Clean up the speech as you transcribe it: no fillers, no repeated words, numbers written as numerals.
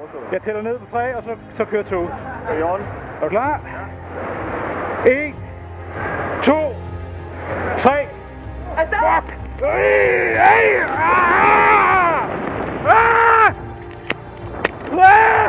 Jeg tæller ned på 3, og så kører toget. Er I on? Er du klar? Ja. 1, 2, 3. Fuck! Ah! Ah! Ah!